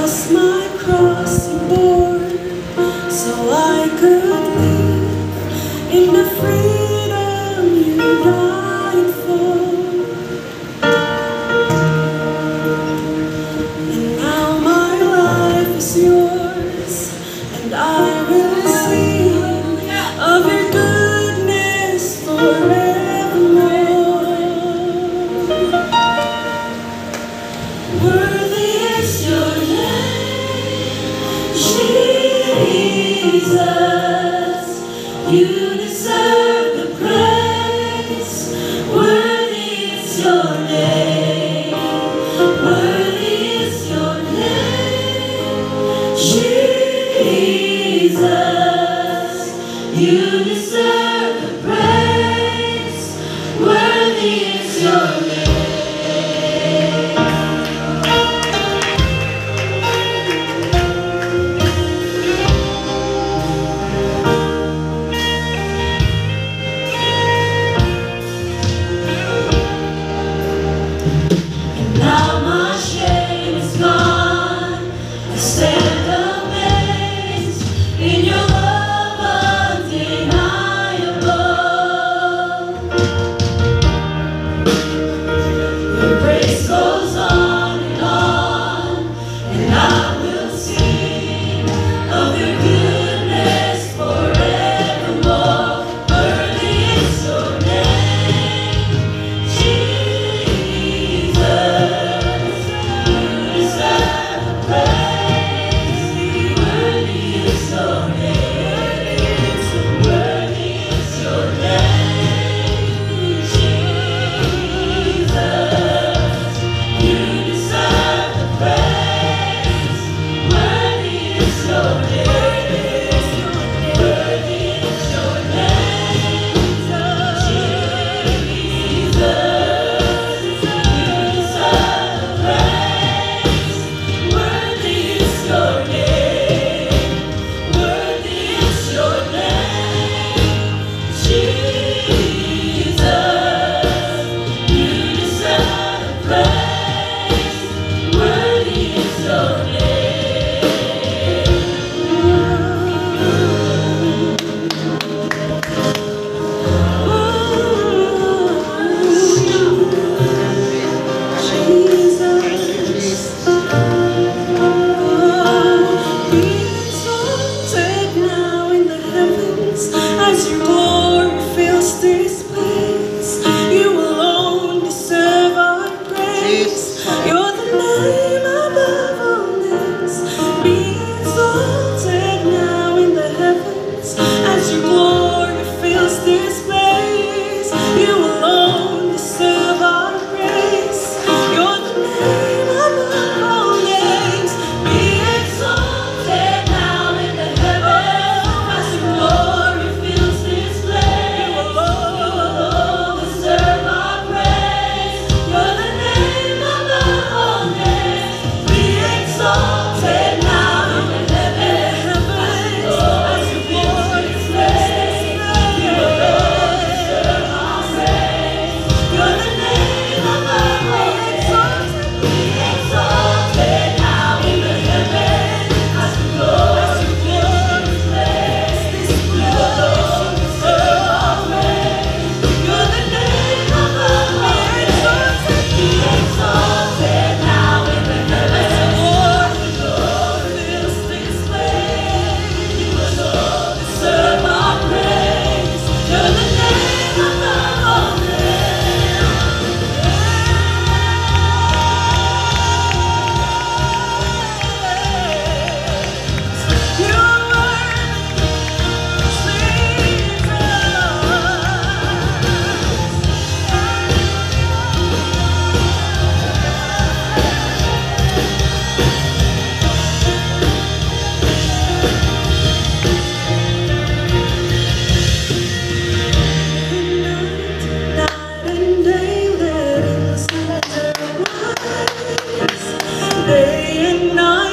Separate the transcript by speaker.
Speaker 1: was my cross you bore, so I could live in the freedom you died for. And now my life is yours, and I will sing of your goodness forevermore. Worthy is your name, Jesus. You deserve the praise. Worthy is your name. Worthy is your name, Jesus. You deserve the praise. Worthy is your name. Now my shame is gone. I stand amazed in your love undeniable. Your grace goes on, and I will sing of your goodness forevermore. Worthy is your name, Jesus. You deserve the praise. Worthy is your name. Worthy is your name, Jesus. You deserve the praise. Worthy is your name. Worthy is your name, Jesus. You deserve the praise. Worthy is your name. Worthy is your name, Jesus. You deserve the praise. Worthy is your name. Jesus, be exalted now in the heavens as your glory fills this place. You alone deserve our praise. You're the name above all names. Be exalted now in the heavens as your glory fills this place. You alone deserve our praise. You're the name above all names. Be exalted now in the heavens as your glory fills this place. You alone deserve our praise. You're the name above all names. Be exalted now in the heavens as your glory fills this place. You alone deserve our praise. You're the name above all names. Be exalted now in the heavens as your glory fills this place. You alone deserve our praise. You're the name above all names. Be exalted now in the heavens as your glory fills this place. You alone deserve our praise. You're the name above all names. You're worthy, night and day, let it was day and night.